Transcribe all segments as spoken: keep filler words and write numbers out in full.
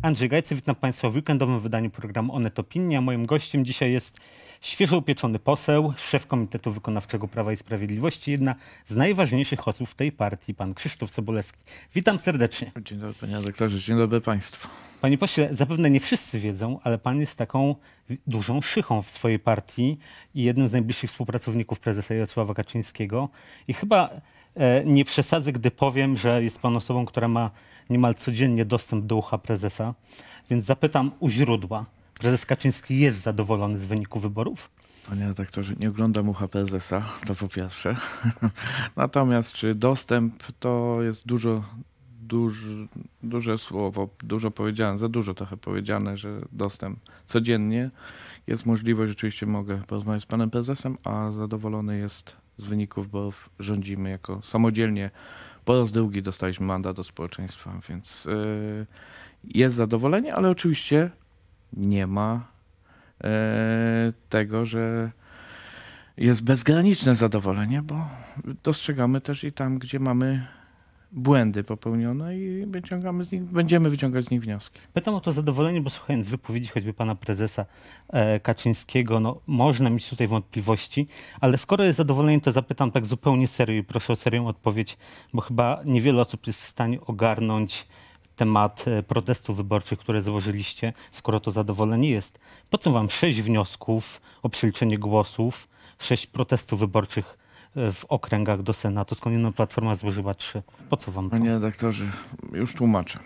Andrzej Gajcy, witam Państwa w weekendowym wydaniu programu Onet Opinia. Moim gościem dzisiaj jest świeżo upieczony poseł, szef Komitetu Wykonawczego Prawa i Sprawiedliwości, jedna z najważniejszych osób w tej partii, pan Krzysztof Sobolewski. Witam serdecznie. Dzień dobry, panie redaktorze, dzień dobry państwu. Panie pośle, zapewne nie wszyscy wiedzą, ale pan jest taką dużą szychą w swojej partii i jednym z najbliższych współpracowników prezesa Jarosława Kaczyńskiego. I chyba e, nie przesadzę, gdy powiem, że jest pan osobą, która ma niemal codziennie dostęp do ucha prezesa. Więc zapytam u źródła. Prezes Kaczyński jest zadowolony z wyniku wyborów? Panie redaktorze, nie oglądam ucha prezesa, to po pierwsze. Natomiast czy dostęp to jest dużo, duży, duże słowo, dużo powiedziane, za dużo trochę powiedziane, że dostęp codziennie jest możliwość, rzeczywiście mogę porozmawiać z panem prezesem, a zadowolony jest z wyników wyborów, rządzimy jako samodzielnie. Po raz drugi dostaliśmy mandat do społeczeństwa, więc yy, jest zadowolenie, ale oczywiście nie ma yy, tego, że jest bezgraniczne zadowolenie, bo dostrzegamy też i tam, gdzie mamy błędy popełnione i wyciągamy z nich, będziemy wyciągać z nich wnioski. Pytam o to zadowolenie, bo słuchając wypowiedzi choćby pana prezesa e, Kaczyńskiego, no można mieć tutaj wątpliwości, ale skoro jest zadowolenie, to zapytam tak zupełnie serio i proszę o serię odpowiedź, bo chyba niewiele osób jest w stanie ogarnąć temat e, protestów wyborczych, które założyliście, skoro to zadowolenie jest. Po co wam sześć wniosków o przeliczenie głosów, sześć protestów wyborczych w okręgach do Senatu, skądinąd Platforma złożyła trzy. Po co wam to? Panie redaktorze, już tłumaczę.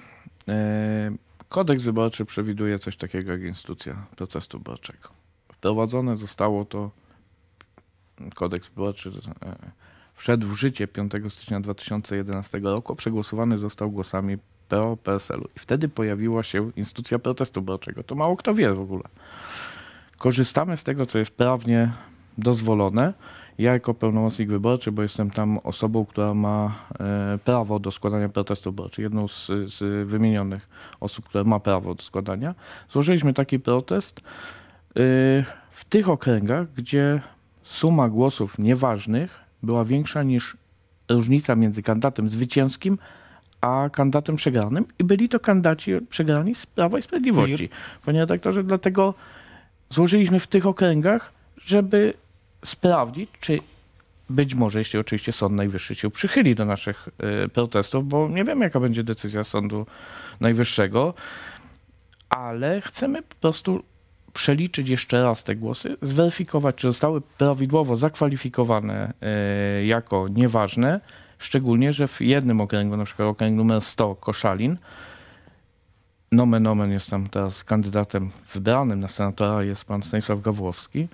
Kodeks wyborczy przewiduje coś takiego jak instytucja protestu wyborczego. Wprowadzone zostało to, kodeks wyborczy wszedł w życie piątego stycznia dwa tysiące jedenastego roku, przegłosowany został głosami P O, P S L u i wtedy pojawiła się instytucja protestu wyborczego. To mało kto wie w ogóle. Korzystamy z tego, co jest prawnie dozwolone. Ja jako pełnomocnik wyborczy, bo jestem tam osobą, która ma e, prawo do składania protestu wyborczych, jedną z, z wymienionych osób, która ma prawo do składania, złożyliśmy taki protest e, w tych okręgach, gdzie suma głosów nieważnych była większa niż różnica między kandydatem zwycięskim a kandydatem przegranym i byli to kandydaci przegrani z Prawa i Sprawiedliwości. Panie redaktorze, dlatego złożyliśmy w tych okręgach, żeby sprawdzić, czy być może, jeśli oczywiście Sąd Najwyższy się przychyli do naszych y, protestów, bo nie wiemy, jaka będzie decyzja Sądu Najwyższego, ale chcemy po prostu przeliczyć jeszcze raz te głosy, zweryfikować, czy zostały prawidłowo zakwalifikowane y, jako nieważne, szczególnie, że w jednym okręgu, na przykład okręg numer sto Koszalin, nomen omen jest tam teraz kandydatem wybranym na senatora, jest pan Stanisław Gawłowski.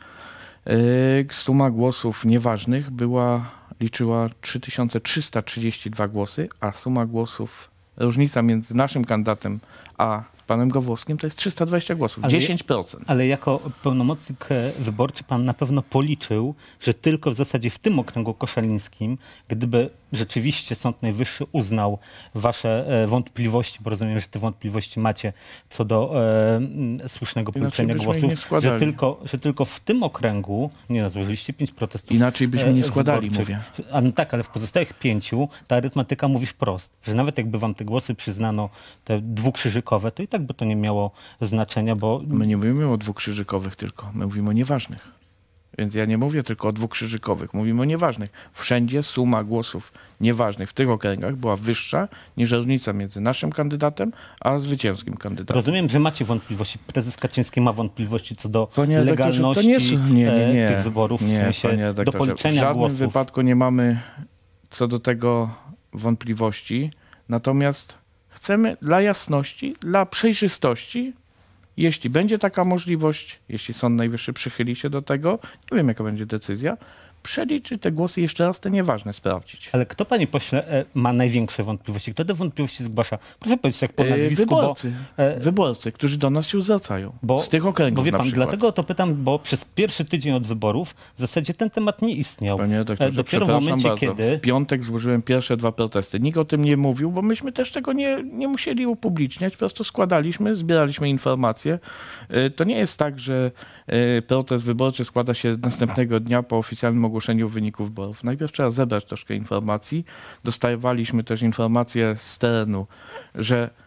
Suma głosów nieważnych była, liczyła trzy tysiące trzysta trzydzieści dwa głosy, a suma głosów, różnica między naszym kandydatem a panem Gawłowskim to jest trzysta dwadzieścia głosów, ale dziesięć procent. Ale jako pełnomocnik wyborczy pan na pewno policzył, że tylko w zasadzie w tym okręgu koszalińskim, gdyby rzeczywiście Sąd Najwyższy uznał wasze e, wątpliwości, bo rozumiem, że te wątpliwości macie co do e, słusznego policzenia głosów, że tylko, że tylko w tym okręgu, nie no, złożyliście pięć protestów. Inaczej byśmy nie składali, wyborczych. mówię. A no tak, ale w pozostałych pięciu ta arytmetyka mówi wprost, że nawet jakby wam te głosy przyznano, te dwukrzyżykowe, to i tak by to nie miało znaczenia, bo... My nie mówimy o dwukrzyżykowych tylko, my mówimy o nieważnych. Więc ja nie mówię tylko o dwukrzyżykowych, mówimy o nieważnych. Wszędzie suma głosów nieważnych w tych okręgach była wyższa niż różnica między naszym kandydatem a zwycięskim kandydatem. Rozumiem, że macie wątpliwości. Prezes Kaczyński ma wątpliwości co do panie legalności to nie, nie, nie, nie. tych wyborów, nie, w sensie do policzenia w żadnym głosów. wypadku nie mamy co do tego wątpliwości. Natomiast chcemy dla jasności, dla przejrzystości, jeśli będzie taka możliwość, jeśli Sąd Najwyższy przychyli się do tego, nie wiem, jaka będzie decyzja, przeliczyć te głosy, jeszcze raz te nieważne sprawdzić. Ale kto, panie pośle, ma największe wątpliwości? Kto te wątpliwości zgłasza? Proszę powiedzieć tak po nazwisku, Wyborcy, bo, e, wyborcy, którzy do nas się zwracają. bo, z tych okręgów bo wie pan, na przykład. Dlatego to pytam, bo przez pierwszy tydzień od wyborów w zasadzie ten temat nie istniał. Panie doktorze, Dopiero w momencie, bardzo. kiedy... W piątek złożyłem pierwsze dwa protesty. Nikt o tym nie mówił, bo myśmy też tego nie, nie musieli upubliczniać. Po prostu składaliśmy, zbieraliśmy informacje. To nie jest tak, że protest wyborczy składa się następnego dnia po oficjalnym ogłoszeniu wyników wyborów. Najpierw trzeba zebrać troszkę informacji. Dostawaliśmy też informacje z terenu, że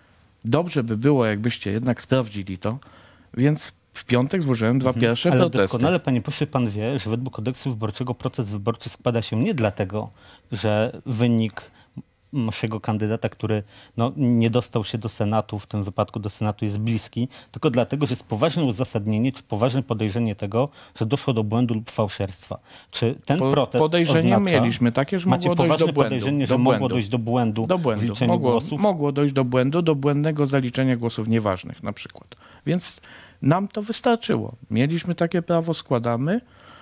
dobrze by było, jakbyście jednak sprawdzili to, więc w piątek złożyłem dwa Mhm. pierwsze Ale protesty. doskonale, panie pośle, pan wie, że według kodeksu wyborczego proces wyborczy składa się nie dlatego, że wynik naszego kandydata, który no, nie dostał się do Senatu, w tym wypadku do Senatu jest bliski, tylko dlatego, że jest poważne uzasadnienie, czy poważne podejrzenie tego, że doszło do błędu lub fałszerstwa. Czy ten Po, protest podejrzenie oznacza, mieliśmy takie, że macie mogło dojść poważne do błędu. podejrzenie, że do mogło błędu. dojść do błędu, Do w błędu. liczeniu Mogło, głosów? mogło dojść do błędu, do błędnego zaliczenia głosów nieważnych na przykład. Więc nam to wystarczyło. Mieliśmy takie prawo, składamy.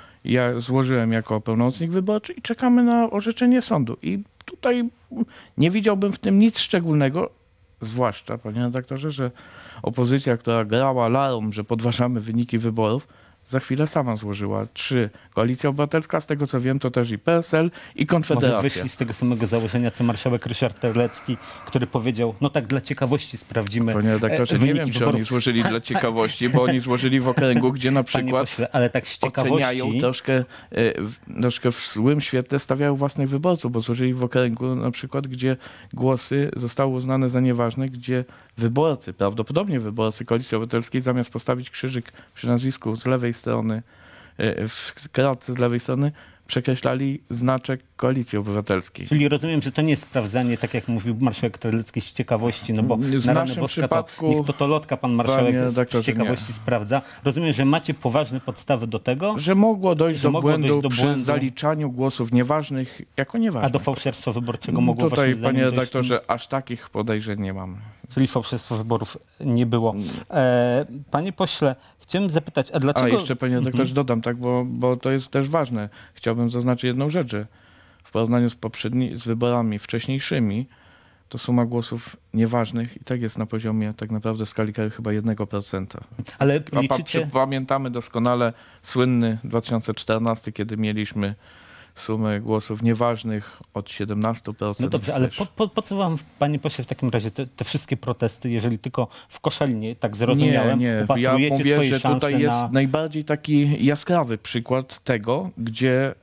Ja złożyłem jako pełnomocnik wyborczy i czekamy na orzeczenie sądu. I tutaj nie widziałbym w tym nic szczególnego, zwłaszcza, panie redaktorze, że opozycja, która grała larą, że podważamy wyniki wyborów, za chwilę sama złożyła trzy. Koalicja Obywatelska, z tego co wiem, to też i P S L i Może Konfederacja. wyszli z tego samego założenia, co marszałek Ryszard Terlecki, który powiedział, no tak dla ciekawości sprawdzimy Panie redaktorze, e, nie wyniki wiem, czy wyborów. oni złożyli dla ciekawości, bo oni złożyli w okręgu, gdzie na Panie przykład pośle, ale tak z oceniają ciekawości, troszkę, e, w- troszkę w złym świetle, stawiają własnych wyborców, bo złożyli w okręgu na przykład, gdzie głosy zostały uznane za nieważne, gdzie wyborcy, prawdopodobnie wyborcy Koalicji Obywatelskiej, zamiast postawić krzyżyk przy nazwisku z lewej strony, e, w kratce z lewej strony, przekreślali znaczek Koalicji Obywatelskiej. czyli rozumiem, że to nie jest sprawdzanie, tak jak mówił marszałek Terlecki, z ciekawości, no bo W na rany naszym boska przypadku, to, niech to, to lotka pan marszałek panie z, redaktorze, z ciekawości sprawdza. Rozumiem, że macie poważne podstawy do tego, Że mogło dojść Że do mogło błędu dojść do przy błędu. zaliczaniu głosów nieważnych jako nieważnych. a do fałszerstwa wyborczego mogło Tutaj, waszym zdaniem panie dojść? redaktorze, aż takich podejrzeń nie mamy. Czyli fałszerstwa wyborów nie było. E, panie pośle, chciałem zapytać, a A dlaczego... jeszcze, panie redaktorze, dodam, tak, bo, bo to jest też ważne. Chciałbym zaznaczyć jedną rzecz, że w porównaniu z poprzednimi, z wyborami wcześniejszymi, to suma głosów nieważnych i tak jest na poziomie tak naprawdę skali kraju chyba jednego procenta. Ale A pa- liczycie... Pamiętamy doskonale słynny dwa tysiące czternasty, kiedy mieliśmy sumę głosów nieważnych od siedemnastu procent. No dobrze, ale wzwyż. po, po, po co wam, panie pośle, w takim razie te, te wszystkie protesty, jeżeli tylko w Koszalinie, tak zrozumiałem, Nie, nie. Ja upatrujecie mówię, swoje że szanse tutaj jest na... najbardziej taki jaskrawy przykład tego, gdzie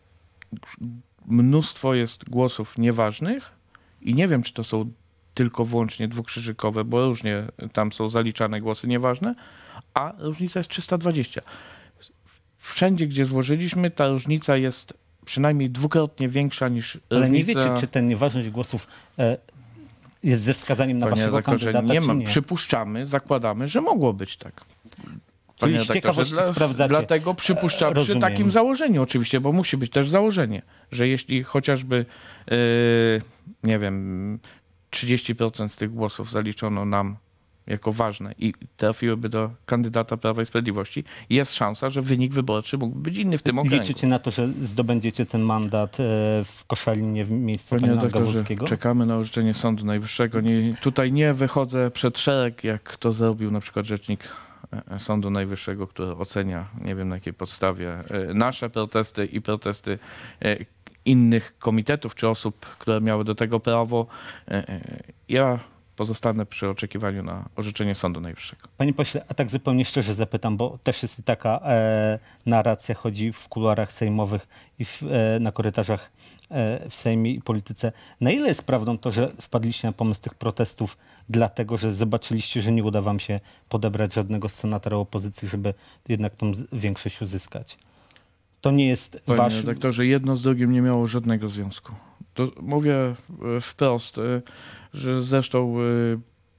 mnóstwo jest głosów nieważnych i nie wiem, czy to są tylko wyłącznie dwukrzyżykowe, bo różnie tam są zaliczane głosy nieważne, a różnica jest trzysta dwadzieścia. Wszędzie, gdzie złożyliśmy, ta różnica jest przynajmniej dwukrotnie większa niż Ale różnica... nie wiecie, czy ta nieważność głosów e, jest ze wskazaniem na Panie waszego redaktorze, kandydata, nie czy ma. nie? Przypuszczamy, zakładamy, że mogło być tak. Czyli Panie z redaktorze, ciekawości dla- sprawdzacie. Dlatego przypuszczam przy Rozumiem. takim założeniu oczywiście, bo musi być też założenie, że jeśli chociażby, yy, nie wiem, trzydzieści procent z tych głosów zaliczono nam jako ważne i trafiłyby do kandydata Prawa i Sprawiedliwości, jest szansa, że wynik wyborczy mógłby być inny w tym okręgu. Liczycie na to, że zdobędziecie ten mandat e, w Koszalinie w miejscu Panie pana redaktorze, Gawłowskiego? czekamy na orzeczenie Sądu Najwyższego. Nie, tutaj nie wychodzę przed szereg, jak to zrobił na przykład rzecznik e, Sądu Najwyższego, który ocenia, nie wiem na jakiej podstawie, e, nasze protesty i protesty e, innych komitetów czy osób, które miały do tego prawo. E, e, Ja pozostanę przy oczekiwaniu na orzeczenie Sądu Najwyższego. Panie pośle, a tak zupełnie szczerze zapytam, bo też jest taka e, narracja, chodzi w kuluarach sejmowych i w, e, na korytarzach e, w Sejmie i polityce. Na ile jest prawdą to, że wpadliście na pomysł tych protestów dlatego, że zobaczyliście, że nie uda wam się podebrać żadnego z senatora opozycji, żeby jednak tą z- większość uzyskać? To nie jest Panie wasz... redaktorze, jedno z drugim nie miało żadnego związku. To mówię e, wprost, e, że zresztą e,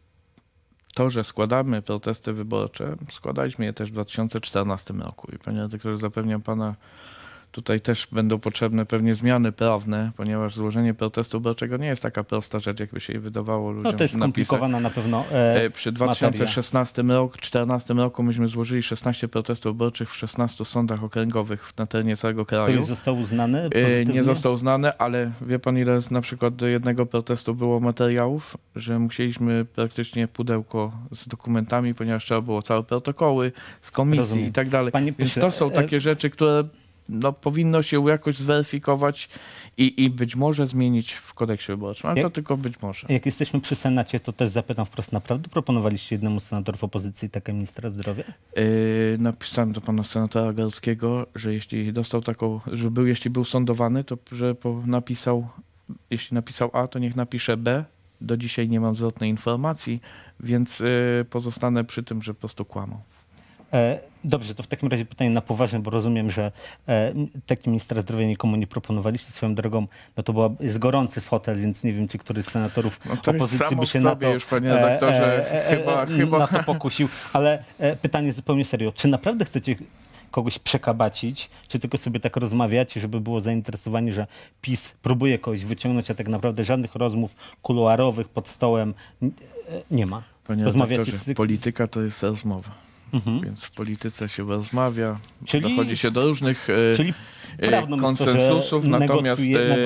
to, że składamy protesty wyborcze, składaliśmy je też w dwa tysiące czternastym roku. I panie redaktorze, zapewniam pana, tutaj też będą potrzebne pewnie zmiany prawne, ponieważ złożenie protestu wyborczego nie jest taka prosta rzecz, jakby się jej wydawało ludziom No to jest napisać. skomplikowana na pewno e, E, Przy dwa tysiące szesnastym roku, dwa tysiące czternastym roku myśmy złożyli szesnaście protestów wyborczych w szesnastu sądach okręgowych na terenie całego To kraju. już został uznany E, pozytywnie? Nie został uznany, ale wie pan, ile z na przykład do jednego protestu było materiałów, że musieliśmy praktycznie pudełko z dokumentami, ponieważ trzeba było całe protokoły z komisji Rozumiem. i tak dalej. Panie Więc pośle, to są e, takie rzeczy, które no, powinno się jakoś zweryfikować i, i być może zmienić w kodeksie wyborczym, ale Jak- to tylko być może. Jak jesteśmy przy Senacie, to też zapytam wprost, naprawdę proponowaliście jednemu z senatorów opozycji takie ministra zdrowia? Yy, napisałem do pana senatora Gardzkiego, że jeśli dostał taką, że był, jeśli był sądowany, to że po, napisał, jeśli napisał A, to niech napisze B do dzisiaj nie mam zwrotnej informacji, więc y, pozostanę przy tym, że po prostu kłamał. E, dobrze, to w takim razie pytanie na poważnie, bo rozumiem, że e, taki ministra zdrowia nikomu nie proponowaliście. Swoją drogą, no to była, jest gorący fotel, więc nie wiem, czy któryś z senatorów no to opozycji by się na to, już, panie redaktorze, e, e, chyba, e, chyba... na to pokusił. Ale e, pytanie zupełnie serio. Czy naprawdę chcecie kogoś przekabacić, czy tylko sobie tak rozmawiacie, żeby było zainteresowanie, że PiS próbuje kogoś wyciągnąć, a tak naprawdę żadnych rozmów kuluarowych pod stołem nie ma? Panie redaktorze, z... polityka to jest rozmowa. Mhm. Więc w polityce się rozmawia, czyli, dochodzi się do różnych czyli e, konsensusów, to, natomiast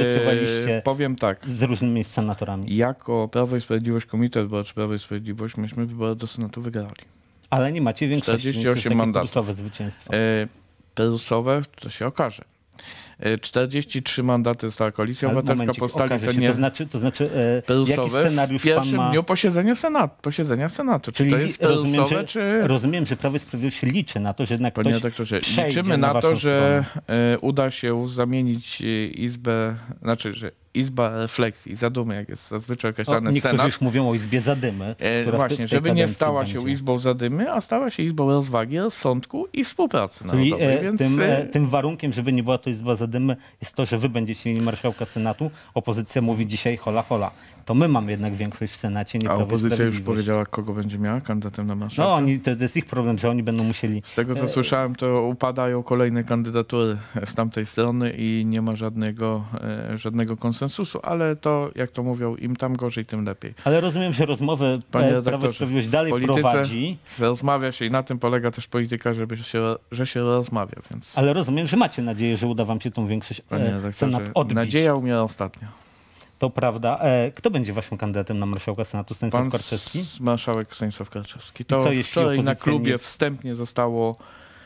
e, powiem tak. Z różnymi senatorami. Jako Prawo i Sprawiedliwość, Komitet Wyborczy Prawo i Sprawiedliwość, myśmy wybory do Senatu wygrali. Ale nie macie większości, czterdzieści osiem mandatów. Plusowe zwycięstwo. E, plusowe, to się okaże. czterdzieści trzy mandaty została Koalicja Obywatelska postali, to nie... To znaczy, to znaczy e, plusowe jaki scenariusz w pierwszym pan ma... dniu posiedzenia Senatu. Posiedzenia Senatu. Czyli czy to jest rozumiem, plusowe, że, czy... rozumiem, że Prawo i Sprawiedliwość liczy na to, że jednak Panie ktoś liczymy na, na to, że stronę. uda się zamienić Izbę, znaczy, że Izba Refleksji, Zadumy, jak jest zazwyczaj określany Niektórzy Senat. już mówią o Izbie Zadymy. E, właśnie, żeby nie stała się będzie. Izbą Zadymy, a stała się Izbą rozwagi, rozsądku i współpracy Czyli narodowej. e, Więc... tym, e, tym warunkiem, żeby nie była to Izba Zadymy, jest to, że wy będziecie mieli marszałka Senatu. Opozycja mówi dzisiaj hola hola. To my mamy jednak większość w Senacie, nie A Prawo opozycja już powiedziała, kogo będzie miała kandydatem na marszałka? No, oni, to, to jest ich problem, że oni będą musieli... Z tego, co e... słyszałem, to upadają kolejne kandydatury z tamtej strony i nie ma żadnego, e, żadnego konsensusu, ale to, jak to mówią, im tam gorzej, tym lepiej. Ale rozumiem, że rozmowy e, Prawo i Sprawiedliwość dalej prowadzi. Rozmawia się i na tym polega też polityka, żeby się, że się rozmawia. Więc... Ale rozumiem, że macie nadzieję, że uda wam się tą większość e, Senat odbić. Nadzieja umiera ostatnio. To prawda. E, kto będzie waszym kandydatem na marszałka Senatu? Stanisław Pan Karczewski? Marszałek Stanisław Karczewski. To co, wczoraj na klubie nie... wstępnie zostało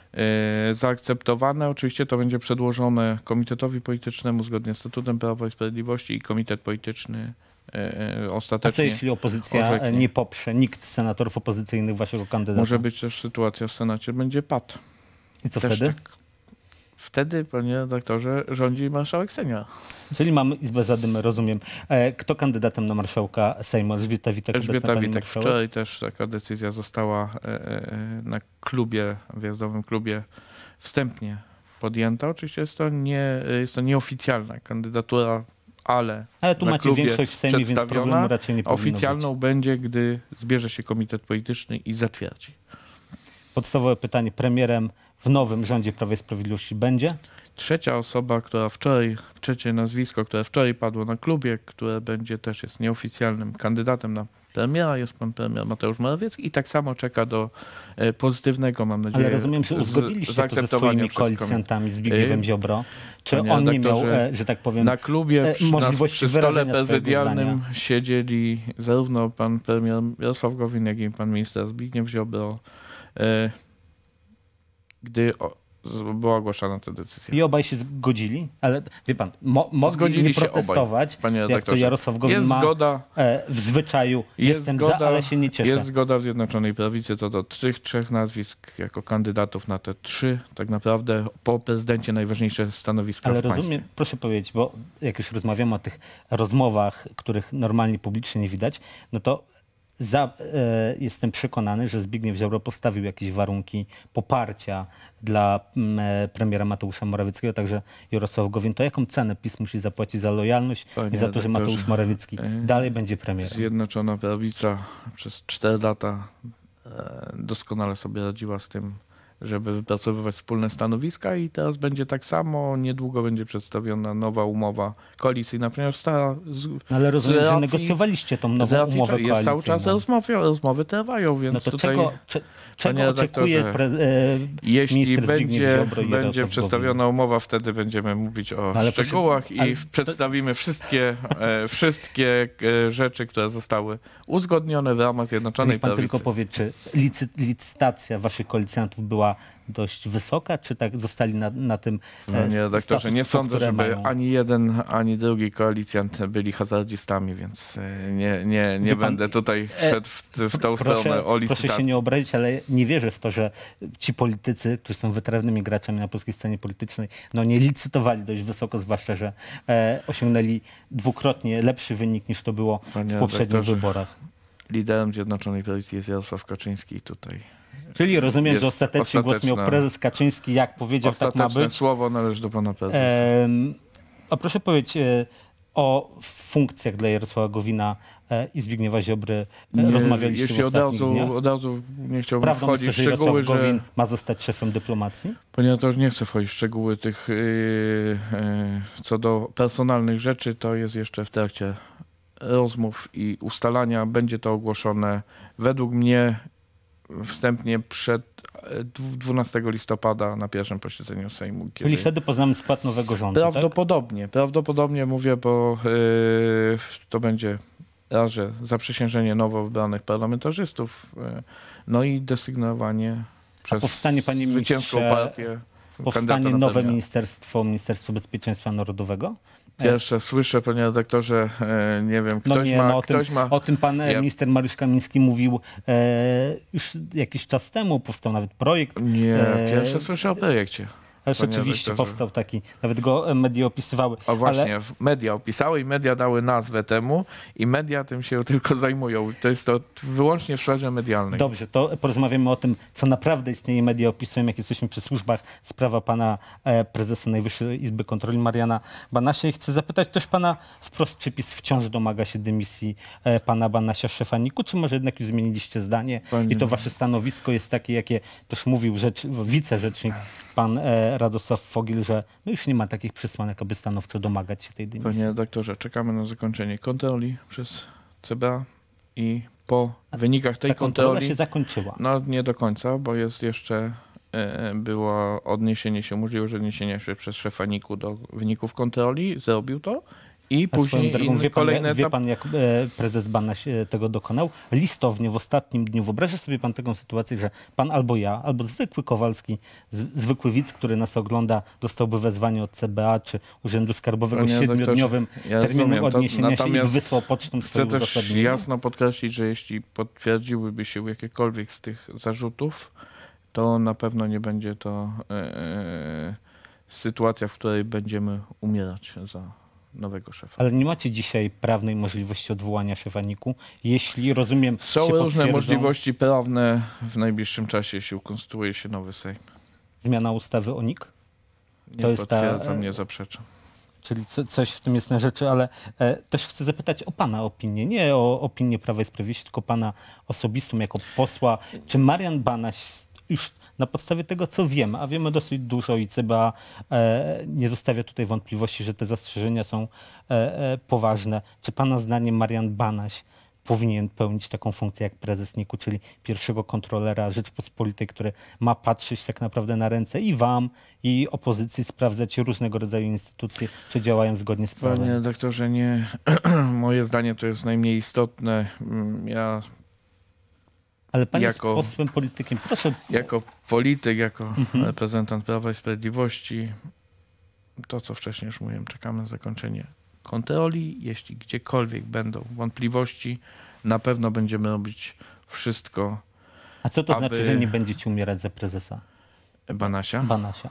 e, zaakceptowane. Oczywiście to będzie przedłożone Komitetowi Politycznemu zgodnie z statutem Prawa i Sprawiedliwości i Komitet Polityczny e, ostatecznie A co jeśli opozycja orzeknie. nie poprze, nikt z senatorów opozycyjnych waszego kandydata? Może być też sytuacja w Senacie, będzie pad. I co też wtedy? Tak. Wtedy, panie redaktorze, rządzi marszałek senior. Czyli mamy Izbę Zadymy, rozumiem. E, kto kandydatem na marszałka Sejmu? Elżbieta Witek. Elżbieta Witek. Wczoraj też taka decyzja została e, e, na klubie, wjazdowym klubie wstępnie podjęta. Oczywiście jest to, nie, jest to nieoficjalna kandydatura, ale, ale tu na macie klubie większość w Sejmie, więc problemu raczej nie powinno Oficjalną być. będzie, gdy zbierze się komitet polityczny i zatwierdzi. Podstawowe pytanie. Premierem w nowym rządzie Prawa i Sprawiedliwości będzie? Trzecia osoba, która wczoraj, trzecie nazwisko, które wczoraj padło na klubie, które będzie też jest nieoficjalnym kandydatem na premiera, jest pan premier Mateusz Morawiecki i tak samo czeka do e, pozytywnego, mam nadzieję, Ale rozumiem, że uzgodniliście to ze swoimi koalicjantami, Zbigniewem Ziobro. Czy Panie on nie miał, e, że tak powiem, na klubie przy, możliwości na, przy stole prezydialnym siedzieli zarówno pan premier Jarosław Gowin, jak i pan minister Zbigniew Ziobro, e, gdy o, była ogłaszana ta decyzja. I obaj się zgodzili, ale wie pan, mo, mogli Zgodzili nie się protestować, obaj, jak to Jarosław Gowin jest ma zgoda, e, w zwyczaju. Jest Jestem zgoda, za, ale się nie cieszę. Jest zgoda w Zjednoczonej Prawicy co do tych trzech nazwisk jako kandydatów na te trzy, tak naprawdę po prezydencie najważniejsze stanowiska ale w państwie. rozumiem, proszę powiedzieć, bo jak już rozmawiamy o tych rozmowach, których normalnie publicznie nie widać, no to Za, e, jestem przekonany, że Zbigniew Ziobro postawił jakieś warunki poparcia dla m, premiera Mateusza Morawieckiego, także Jarosław Gowin. To jaką cenę PiS musi zapłacić za lojalność Panie i za to, że Mateusz Morawiecki e, dalej będzie premierem? Zjednoczona Prawica przez cztery lata e, doskonale sobie radziła z tym, żeby wypracowywać wspólne stanowiska i teraz będzie tak samo. Niedługo będzie przedstawiona nowa umowa koalicyjna, ponieważ stara... Z, Ale rozumiem, z racji, że negocjowaliście tą nową racji, umowę koalicyjną. Jest cały czas rozmowy, rozmowy trwają, więc no to tutaj... Czego, cze, czego oczekuje pre, e, jeśli będzie, Ziobro i będzie przedstawiona umowa, wtedy będziemy mówić o ale szczegółach proszę, i to... przedstawimy wszystkie, e, wszystkie e, rzeczy, które zostały uzgodnione w ramach Zjednoczonej Prawicy. Pan Prawicy. tylko powie, czy licy, licytacja waszych koalicjantów była dość wysoka, czy tak zostali na, na tym No nie, redaktorze, nie sądzę, żeby mają? ani jeden, ani drugi koalicjant byli hazardzistami, więc nie, nie, nie pan, będę tutaj szedł w, w tą proszę, stronę o licytacji. Proszę się nie obrazić, ale nie wierzę w to, że ci politycy, którzy są wytrawnymi graczami na polskiej scenie politycznej, no nie licytowali dość wysoko, zwłaszcza, że e, osiągnęli dwukrotnie lepszy wynik niż to było Panie w poprzednich wyborach. Liderem Zjednoczonej Prawicy jest Jarosław Kaczyński tutaj. Czyli rozumiem, że ostatecznie głos miał ostateczna- prezes Kaczyński, jak powiedział, tak ma Ostateczne być. słowo należy do pana prezesa. Em, a proszę powiedzieć e, o funkcjach dla Jarosława Gowina e, i Zbigniewa Ziobry. E, Nie, Rozmawialiście jeśli w od ostatnich razu, dniach. od razu nie chciałbym Prawdą wchodzić jest, w że Jarosław szczegóły, że... Gowin ma zostać szefem dyplomacji? Ponieważ nie chcę wchodzić w szczegóły tych yy, yy, co do personalnych rzeczy, to jest jeszcze w trakcie rozmów i ustalania. Będzie to ogłoszone według mnie wstępnie przed dwunastego listopada na pierwszym posiedzeniu Sejmu. Czyli kiedy- wtedy poznamy skład nowego rządu, tak? Prawdopodobnie, prawdopodobnie mówię, bo yy, to będzie raz, że zaprzysiężenie nowo wybranych parlamentarzystów, yy, no i desygnowanie przez powstanie, panie zwycięską ministrze, partię Powstanie kandydata na nowe premiera. ministerstwo, Ministerstwo Bezpieczeństwa Narodowego? E, Pierwsze słyszę, panie redaktorze, e, nie wiem, No ktoś, nie, ma, no o, tym, ktoś ma... o tym pan e, Ja- minister Mariusz Kamiński mówił e, już jakiś czas temu, powstał nawet projekt. Nie, e, pierwsze słyszę o projekcie. Ale panie rzeczywiście redaktorze. powstał taki, nawet go e, media opisywały. O właśnie, Ale media opisały i media dały nazwę temu i media tym się tylko zajmują. To jest to wyłącznie w sferze medialnej. dobrze, to porozmawiamy o tym, co naprawdę istnieje. Media opisują, jak jesteśmy przy służbach. Sprawa pana e, prezesa Najwyższej Izby Kontroli Mariana Banasia. I chcę zapytać też pana wprost, czy PiS wciąż domaga się dymisji e, pana Banasia, szefa NIK-u, czy może jednak już zmieniliście zdanie Panie- i to wasze stanowisko jest takie, jakie też mówił rzecz, wicerzecznik pan e, Radosław Fogiel, że no już nie ma takich przesłanek, aby stanowczo domagać się tej dymisji. Panie redaktorze, czekamy na zakończenie kontroli przez C B A i po wynikach tej Ta kontrola kontroli... się zakończyła. No nie do końca, bo jest jeszcze, e, było odniesienie się, możliwość odniesienia się przez szefa NIK-u do wyników kontroli, zrobił to i A swoją później drogą, inny wie pan, kolejny wie etap. pan, jak e, prezes Banaś e, tego dokonał? Listownie w ostatnim dniu. Wyobraża sobie pan taką sytuację, że pan albo ja, albo zwykły Kowalski, z, zwykły widz, który nas ogląda, dostałby wezwanie od C B A czy Urzędu Skarbowego z Panie redaktorze, siedmiodniowym ja terminem rozumiem, to odniesienia się i natomiast wysłał pocztą Chcę swoje też uzasadnienie? jasno podkreślić, że jeśli potwierdziłyby się jakiekolwiek z tych zarzutów, to na pewno nie będzie to e, e, sytuacja, w której będziemy umierać za nowego szefa. Ale nie macie dzisiaj prawnej możliwości odwołania szefa NIK-u, jeśli, rozumiem, Są się różne potwierdzą możliwości prawne w najbliższym czasie, jeśli ukonstytuuje się nowy Sejm. zmiana ustawy o NIK? Nie To jest ta- potwierdzam, nie zaprzeczam. Czyli co, coś w tym jest na rzeczy, ale e, też chcę zapytać o pana opinię. Nie o opinię Prawa i Sprawiedliwości, tylko pana osobistą jako posła. Czy Marian Banaś już na podstawie tego, co wiemy, a wiemy dosyć dużo i C B A e, nie zostawia tutaj wątpliwości, że te zastrzeżenia są e, e, poważne. Czy pana zdaniem Marian Banaś powinien pełnić taką funkcję jak prezes NIK-u, czyli pierwszego kontrolera Rzeczpospolitej, który ma patrzeć tak naprawdę na ręce i wam, i opozycji, sprawdzać różnego rodzaju instytucje, czy działają zgodnie z prawem? Panie redaktorze, nie, moje zdanie to jest najmniej istotne. Mm, Ja Ale pan jako- jest posłem, politykiem. Proszę, jako polityk, jako Mhm. reprezentant Prawa i Sprawiedliwości, to co wcześniej już mówiłem, czekamy na zakończenie kontroli. Jeśli gdziekolwiek będą wątpliwości, na pewno będziemy robić wszystko. a co to aby- znaczy, że nie będziecie umierać za prezesa Banasia, Banasia?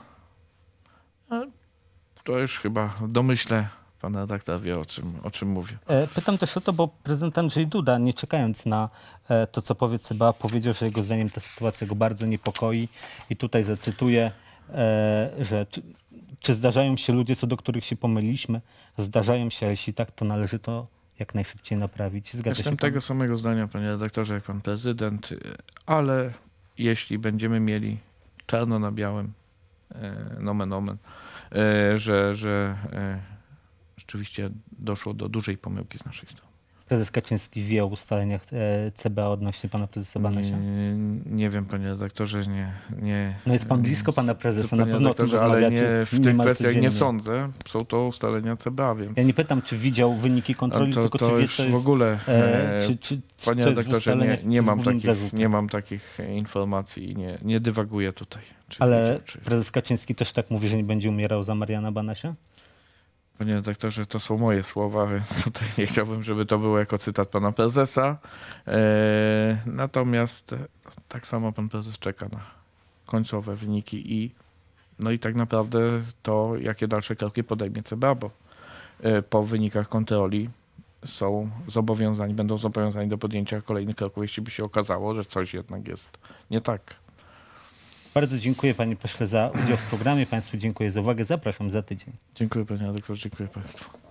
to już chyba w domyśle pan redaktor wie, o czym, o czym mówię. E, Pytam też o to, bo prezydent Andrzej Duda, nie czekając na e, to, co powie C B A, powiedział, że jego zdaniem ta sytuacja go bardzo niepokoi. I tutaj zacytuję, e, że czy, czy zdarzają się ludzie, co do których się pomyliliśmy? Zdarzają się, a jeśli tak, to należy to jak najszybciej naprawić. Zgadza Jestem się pan? tego samego zdania, panie redaktorze, jak pan prezydent, ale jeśli będziemy mieli czarno na białym, e, nomen omen, e, że, że e, rzeczywiście doszło do dużej pomyłki z naszej strony. prezes Kaczyński wie o ustaleniach e, C B A odnośnie pana prezesa Banasia? Nie, nie wiem, panie redaktorze, nie. nie No jest pan blisko pana prezesa, na panie pewno o tym redaktorze, ale rozmawiacie nie, w tych niemal kwestiach nie codziennie. sądzę. Są to ustalenia C B A, więc Ja nie pytam, czy widział wyniki kontroli, to, tylko to czy wie, już co jest... w ogóle, E, e, czy, czy, panie co jest w redaktorze, nie, ustaleniach, nie, co mam jest głównym takich, zarzutem? nie mam takich informacji i nie, nie dywaguję tutaj. Czy Ale wiedział, czy... prezes Kaczyński też tak mówi, że nie będzie umierał za Mariana Banasia? Panie redaktorze, to są moje słowa, więc tutaj nie chciałbym, żeby to było jako cytat pana prezesa. E, natomiast tak samo pan prezes czeka na końcowe wyniki i no i tak naprawdę to, jakie dalsze kroki podejmie C B A, bo e, po wynikach kontroli są zobowiązani, będą zobowiązani do podjęcia kolejnych kroków, jeśli by się okazało, że coś jednak jest nie tak. Bardzo dziękuję panie pośle za udział w programie. Państwu dziękuję za uwagę. Zapraszam za tydzień. Dziękuję panie redaktorze, dziękuję państwu.